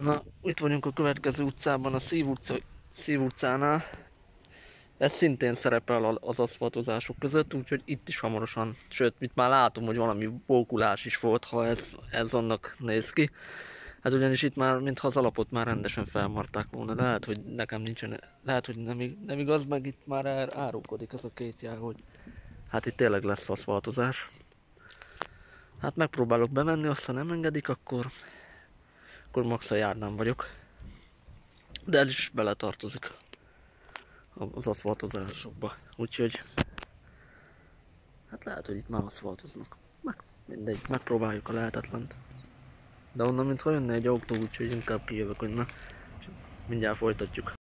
Na, itt vagyunk a következő utcában, a Szív utcánál. Ez szintén szerepel az aszfaltozások között, úgyhogy itt is hamarosan, sőt, itt már látom, hogy valami bókulás is volt, ha ez annak néz ki. Hát ugyanis itt már, mintha az alapot már rendesen felmarták volna, de lehet, hogy nekem nincsen, lehet, hogy nem igaz, meg itt már árulkodik ez a két jár, hogy hát itt tényleg lesz aszfaltozás. Hát megpróbálok bemenni, aztán nem engedik, akkor max a járnám vagyok. De ez is beletartozik az aszfaltozásokba, úgyhogy hát lehet, hogy itt már aszfaltoznak. Mindegy, megpróbáljuk a lehetetlent. De onnan mintha jönne egy autó, úgyhogy inkább kijövök onnan. Mindjárt folytatjuk.